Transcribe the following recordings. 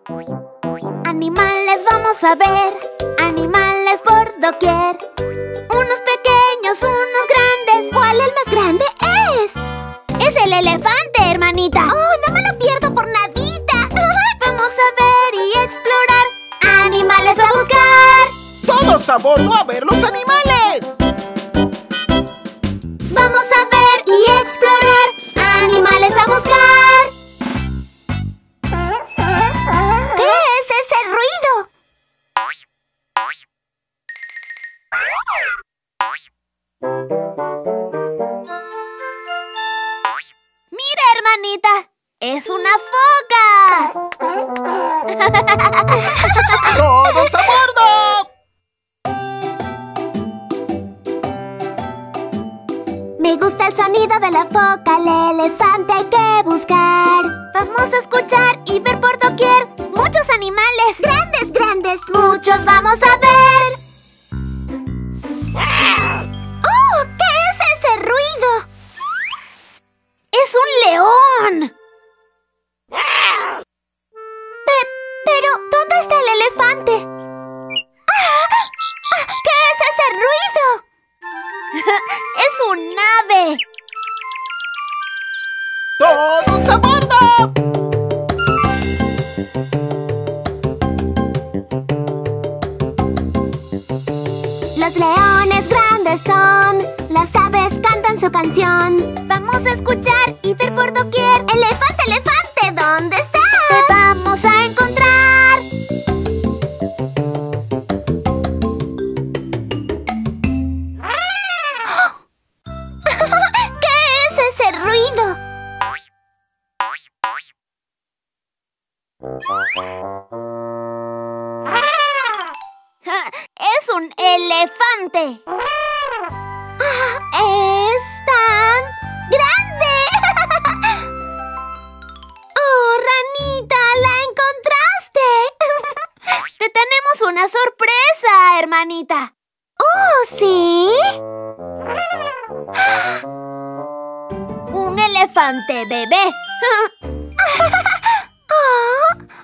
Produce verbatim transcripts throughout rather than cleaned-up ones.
Animales vamos a ver, animales por doquier. Unos pequeños, unos grandes. ¿Cuál el más grande es? ¡Es el elefante, hermanita! ¡Oh, no me lo pierdo por nadita! Vamos a ver y explorar. ¡Animales a buscar! ¡Todos a bordo a ver los animales! Vamos a ver y explorar. ¡Animales a buscar! ¿Qué es ese ruido? ¡Mira, hermanita! ¡Es una foca! ¡Todos a bordo! Me gusta el sonido de la foca, el elefante hay que buscar. Vamos a escuchar y ver por doquier muchos animales. Grandes, grandes, muchos vamos a ver. ¡Oh! ¿Qué es ese ruido? ¡Es un león! Pe pero, ¿dónde está el elefante? ¿Qué es ese ruido? ¡Es un ave! ¡Todos a bordo! Los leones grandes son, las aves cantan su canción. Vamos a escuchar y ver por doquier. ¡Elefante, elefante! ¿Dónde estás? Te vamos a encontrar. ¿Qué es ese ruido? ¡Es un elefante! ¡Es tan grande! ¡Oh, ranita! ¡La encontraste! ¡Te tenemos una sorpresa, hermanita! ¡Oh, sí! ¡Un elefante bebé! Oh.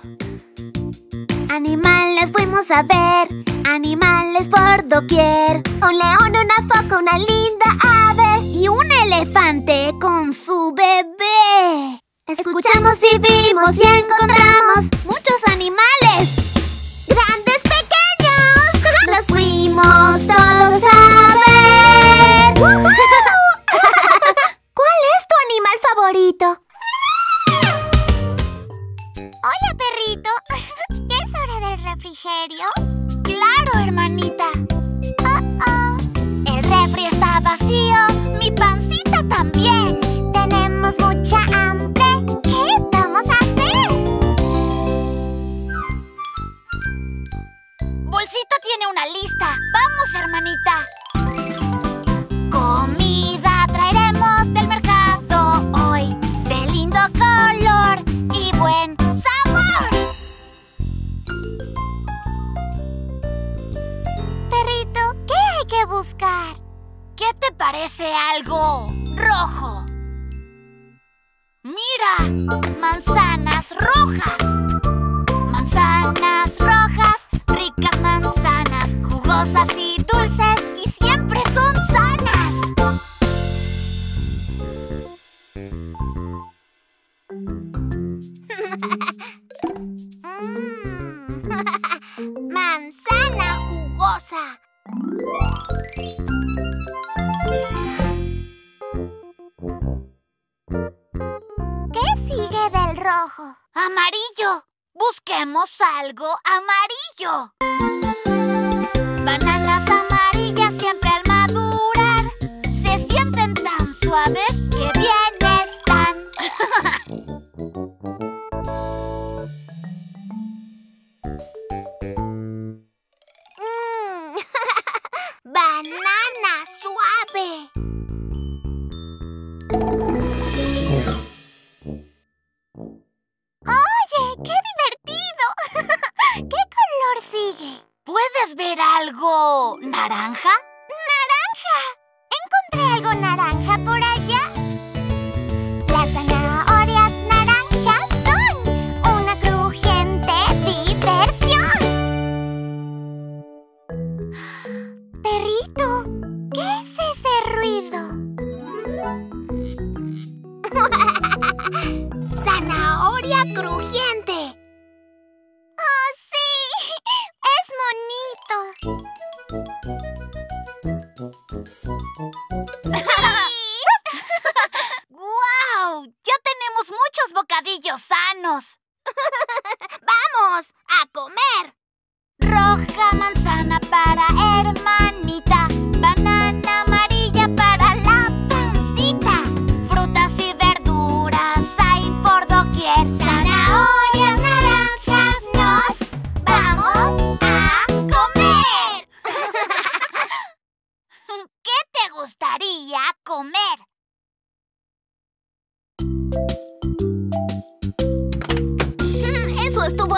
Animales fuimos a ver, animales por doquier. Un león, una foca, una linda ave y un elefante con su bebé. Escuchamos y vimos y encontramos muchos animales. ¡Grandes, pequeños! ¡Nos fuimos todos a ver! ¿Cuál es tu animal favorito? Hola, perrito. ¿Es hora del refrigerio? ¡Claro, hermanita! Oh, oh. El refri está vacío, mi pancita también. Tenemos mucha hambre. ¿Qué vamos a hacer? Bolsita tiene una lista. ¡Vamos, hermanita! Comida traeremos del mercado hoy, de lindo color y buen sabor. Perrito, ¿qué hay que buscar? ¿Qué te parece algo rojo? ¡Mira! ¡Manzanas rojas! Manzanas rojas, ricas manzanas, jugosas y dulces y siempre son sanas. Mm. Manzana jugosa. ¿Qué sigue del rojo? ¡Amarillo! ¡Busquemos algo amarillo! Bananas amarillas siempre al madurar se sienten tan suaves que bien están. Mm. Banana suave. ¡Oye, qué divertido! ¿Qué color sigue? ¿Puedes ver algo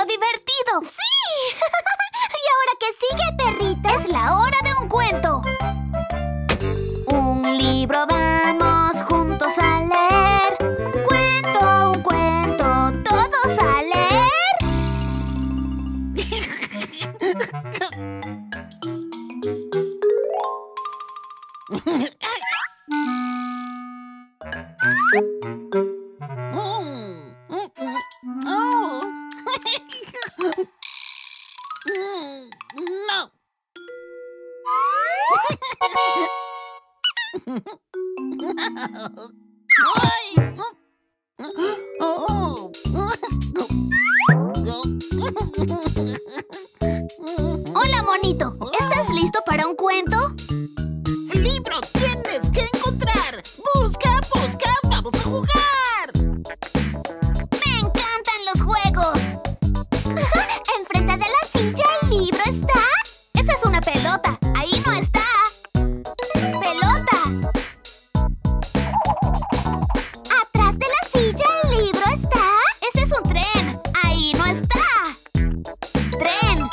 divertido. ¡Sí! ¿Y ahora qué sigue, perrita? Es la hora de un cuento. Un libro vamos juntos a leer. Un cuento, un cuento, todos a leer. No. Ay. Oh. Hola, monito. ¿Estás listo para un cuento? Libro tienes que encontrar. Busca, busca, vamos a jugar. ¡Me encantan los juegos! Enfrente de la silla el libro está. Esa es una pelota. Ahí no está. ¡Pelota! Atrás de la silla el libro está. Ese es un tren. Ahí no está. Tren.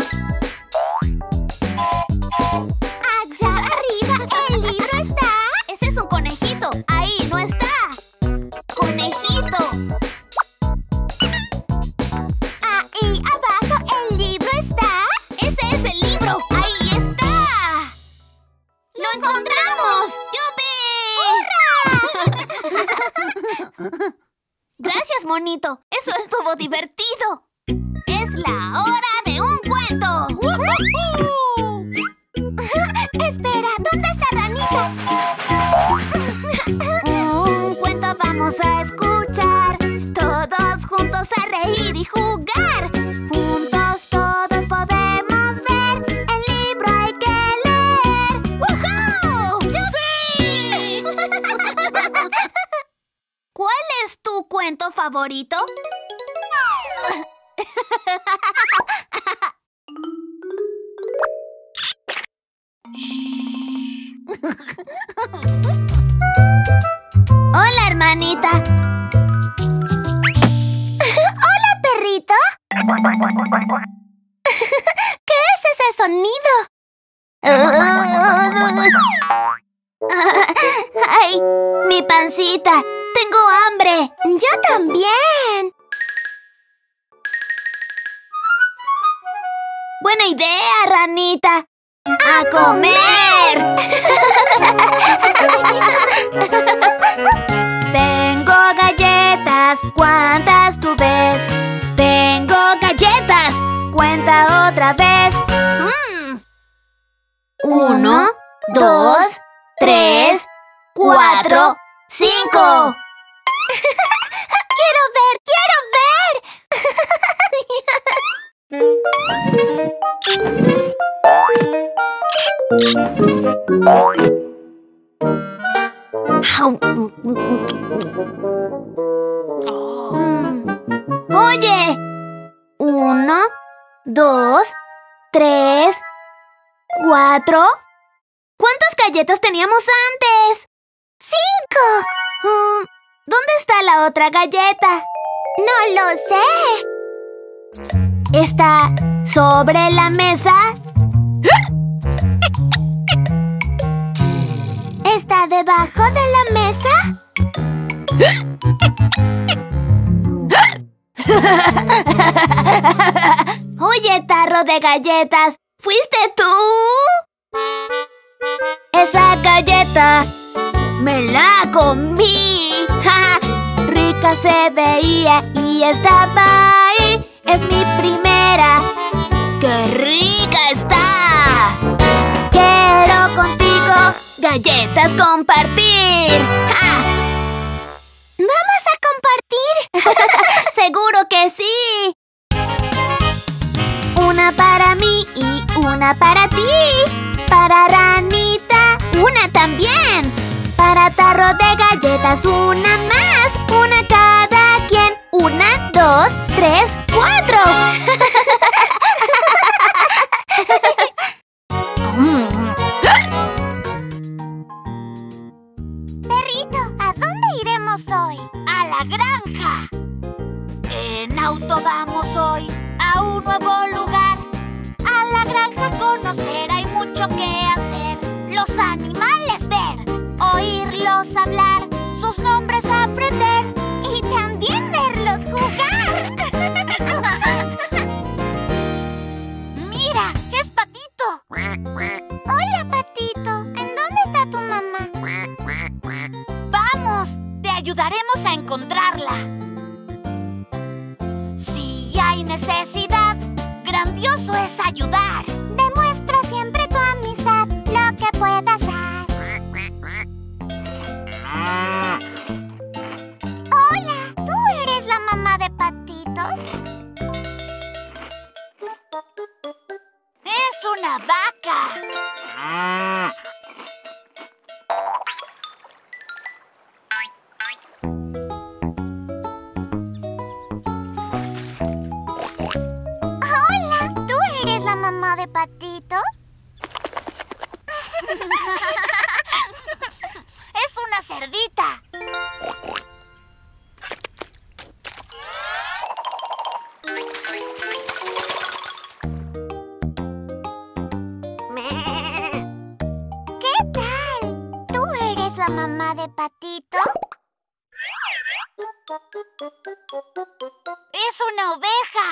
Allá arriba el libro está. Ese es un conejito. Ahí no está. Conejito. Ahí abajo el libro está. Ese es el libro. Ahí está. ¡Lo encontramos! ¡Yupi! Gracias, monito. Eso estuvo divertido. Es la hora de un cuento. Espera, ¿dónde está Ranita? Un cuento vamos a escuchar. Todos juntos a reír y jugar. Juntos todos podemos ver. El libro hay que leer. ¡Woohoo! ¡Sí! ¿Cuál es tu cuento favorito? Hola, hermanita. Hola, perrito. ¿Qué es ese sonido? ¡Ay! ¡Mi pancita! ¡Tengo hambre! Yo también. ¡Buena idea, ranita! ¡A comer! Tengo galletas, ¿cuántas tú ves? Tengo galletas, cuenta otra vez. Mm. Uno, dos, tres, cuatro, cinco. ¡Quiero ver, quiero ver! Oye, uno, dos, tres, cuatro. ¿Cuántas galletas teníamos antes? ¡Cinco! Mm, ¿dónde está la otra galleta? No lo sé. ¿Está sobre la mesa? ¿Está debajo de la mesa? Oye, tarro de galletas, ¿fuiste tú? Esa galleta me la comí. Rica se veía y estaba ahí. Es mi primera. ¡Qué rica está! Quiero contigo galletas compartir. ¡Ja! ¿Vamos a compartir? ¡Seguro que sí! Una para mí y una para ti. Para Ranita, una también. Para tarro de galletas, una más. Una cada quien. Una, dos, tres, cuatro. Perrito, ¿a dónde iremos hoy? ¡A la granja! En auto vamos hoy a necesidad. Grandioso es ayudar. Demuestra siempre tu amistad, lo que puedas haz. Hola, ¿tú eres la mamá de Patito? Es una vaca. Hola, ¿tú eres la mamá de Patito? Es una cerdita. ¿Qué tal? ¿Tú eres la mamá de Patito? Es una oveja.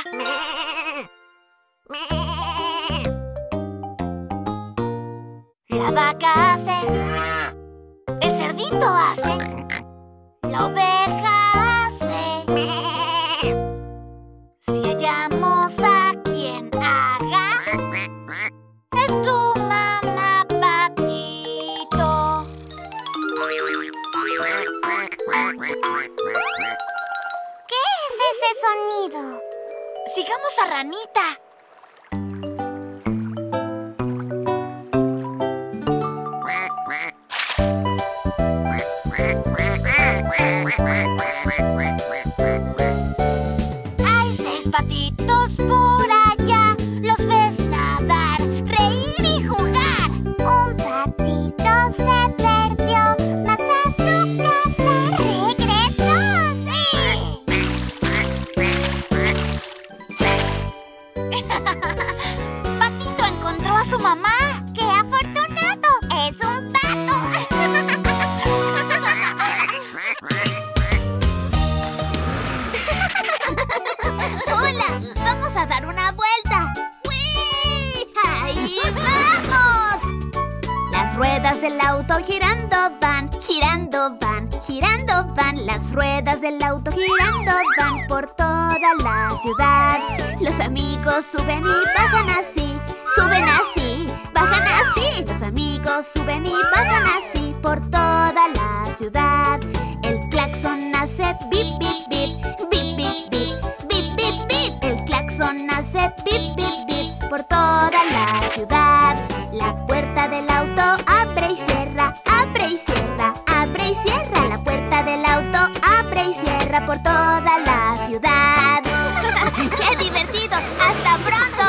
La vaca hace, el cerdito hace, la oveja hace. Si hallamos a quien haga, es tu mamá Patito. ¿Qué es ese sonido? Sigamos a Ranita. Hay seis patitos por allá, los ves nadar, reír y jugar. Un patito se perdió, mas a su placer regresó. ¡Sí! Patito encontró a su mamá. ¡Qué afortunado! ¡Es un pato! ¡Hola! ¡Vamos a dar una vuelta! ¡Uy! ¡Ahí vamos! Las ruedas del auto girando van, girando van, girando van. Las ruedas del auto girando van por toda la ciudad. Los amigos suben y bajan así, suben así, bajan así. Los amigos suben y bajan así por toda la ciudad. El claxon hace bip, bip, bip, bip, bip, bip, bip, bip, bip. El claxon hace bip, bip, bip por toda la ciudad. La puerta del auto abre y cierra, abre y cierra, abre y cierra. La puerta del auto abre y cierra por toda la ciudad. ¡Qué divertido! ¡Hasta pronto!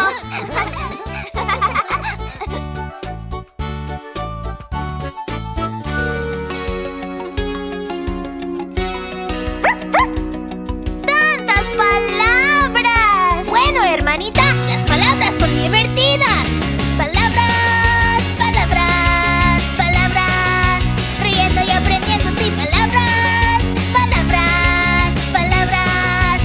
¡Tantas palabras! Bueno, hermanita, las palabras son divertidas. Palabras, palabras, palabras. Riendo y aprendiendo, sí, palabras, palabras, palabras.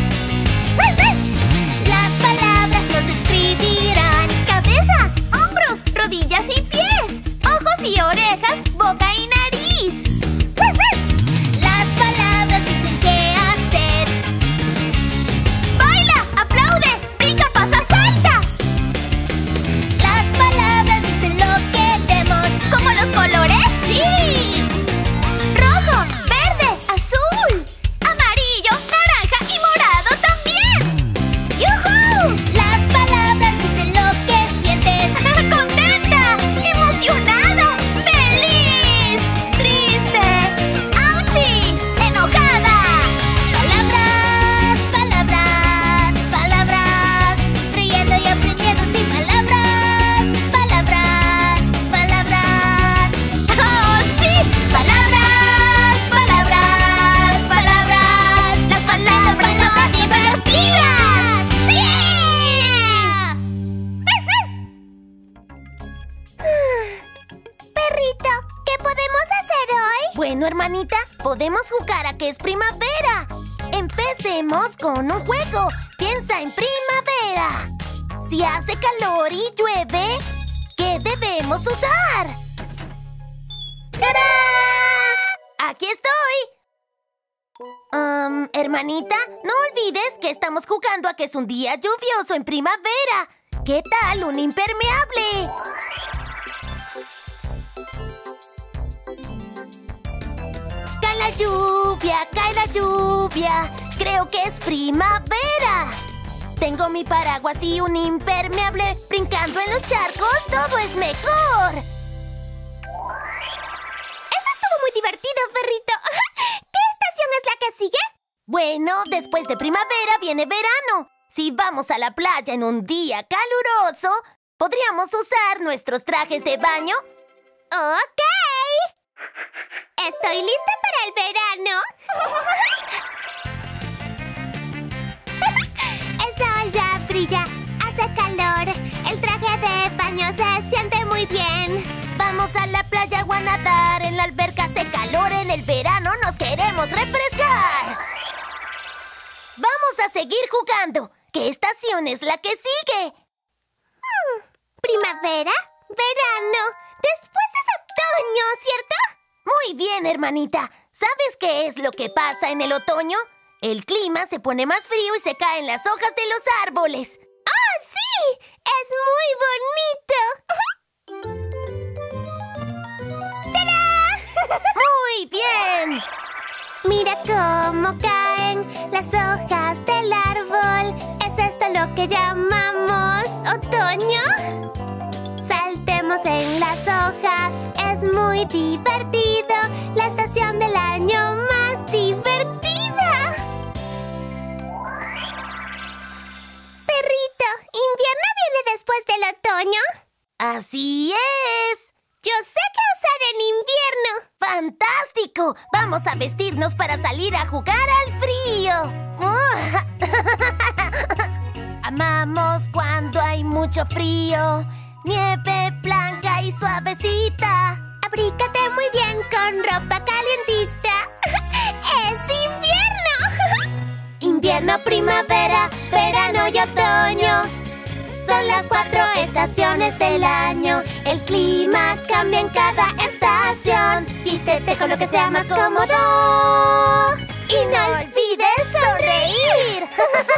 Las palabras nos describirán cabeza, hombros, rodillas y pies, ojos y orejas, boca y nariz. Las palabras dicen qué hacer. ¡Baila! ¡Aplaude! ¡Brinca, pasa, salta! Las palabras dicen lo que vemos. ¿Como los colores? ¡Sí! Rojo, verde, azul, amarillo, naranja y morado también. ¡Yujú! Las palabras dicen lo que sientes. ¡Contenta! ¡Emocionada! ¡Feliz! ¡Triste! ¡Auchi! ¡Enojada! Palabras, palabras, palabras. Riendo y aprendiendo, sí, palabras, palabras, palabras. ¡Oh, sí! Palabras, palabras, palabras. ¡Las palabras son divertidas! ¡Sí! Perrito, ¿qué podemos hacer hoy? Bueno, hermanita, podemos jugar a que es primavera. Empecemos con un juego. Piensa en primavera. Si hace calor y llueve, ¿qué debemos usar? ¡Tarán! ¡Aquí estoy! Um, hermanita, no olvides que estamos jugando a que es un día lluvioso en primavera. ¿Qué tal un impermeable? Cae la lluvia, cae la lluvia. Creo que es primavera. Tengo mi paraguas y un impermeable. Brincando en los charcos, todo es mejor. Eso estuvo muy divertido, perrito. ¿Qué estación es la que sigue? Bueno, después de primavera viene verano. Si vamos a la playa en un día caluroso, ¿podríamos usar nuestros trajes de baño? ¡Ok! Estoy lista para el verano. El sol ya brilla, hace calor. El traje de baño se siente muy bien. Vamos a la playa o a nadar. En la alberca hace calor, en el verano nos queremos refrescar. Vamos a seguir jugando. ¿Qué estación es la que sigue? Hmm, primavera, verano. Después es otoño, ¿cierto? Muy bien, hermanita. ¿Sabes qué es lo que pasa en el otoño? El clima se pone más frío y se caen las hojas de los árboles. ¡Oh, sí! ¡Es muy bonito! ¡Tarán! ¡Muy bien! Mira cómo caen las hojas del árbol. ¿Es esto lo que llamamos otoño? Saltemos en las hojas, es muy divertido. La estación del año más divertida. Perrito, ¿invierno viene después del otoño? ¡Así es! Yo sé qué usar en invierno. ¡Fantástico! Vamos a vestirnos para salir a jugar al frío. Amamos cuando hay mucho frío. Nieve blanca y suavecita. Abrígate muy bien con ropa calientita. ¡Es invierno! Invierno, primavera, verano y otoño. Son las cuatro estaciones del año. El clima cambia en cada estación. Vístete con lo que sea más cómodo. Y no olvides sonreír.